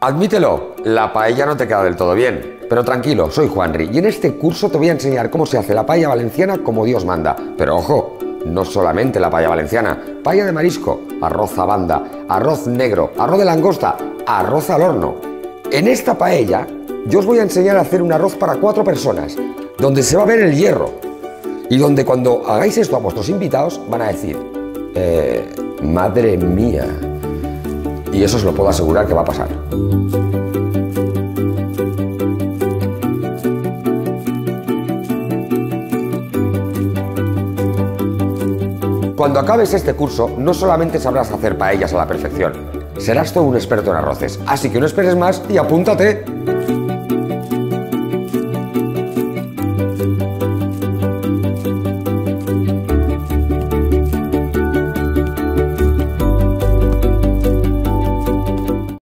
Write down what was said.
Admítelo, la paella no te queda del todo bien. Pero tranquilo, soy Juanri y en este curso te voy a enseñar cómo se hace la paella valenciana como Dios manda. Pero ojo, no solamente la paella valenciana, paella de marisco, arroz a banda, arroz negro, arroz de langosta, arroz al horno. En esta paella yo os voy a enseñar a hacer un arroz para 4 personas, donde se va a ver el hierro y donde cuando hagáis esto a vuestros invitados van a decir, madre mía. Y eso os lo puedo asegurar que va a pasar. Cuando acabes este curso, no solamente sabrás hacer paellas a la perfección, serás todo un experto en arroces. Así que no esperes más y apúntate.